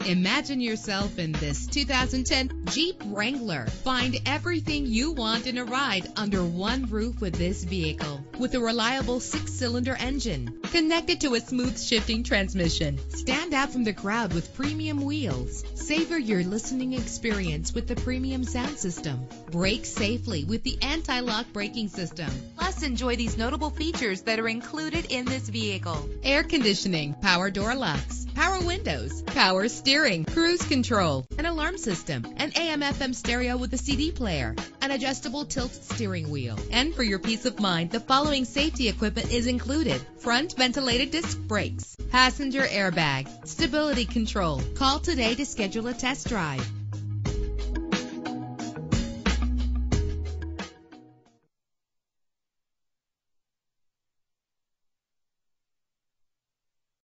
Imagine yourself in this 2010 Jeep Wrangler. Find everything you want in a ride under one roof with this vehicle. With a reliable 6-cylinder engine connected to a smooth shifting transmission. Stand out from the crowd with premium wheels. Savor your listening experience with the premium sound system. Brake safely with the anti-lock braking system. Plus, enjoy these notable features that are included in this vehicle: air conditioning, power door locks, power windows, power steering, cruise control, an alarm system, an AM/FM stereo with a CD player, an adjustable tilt steering wheel. And for your peace of mind, the following safety equipment is included: front ventilated disc brakes, passenger airbag, stability control. Call today to schedule a test drive.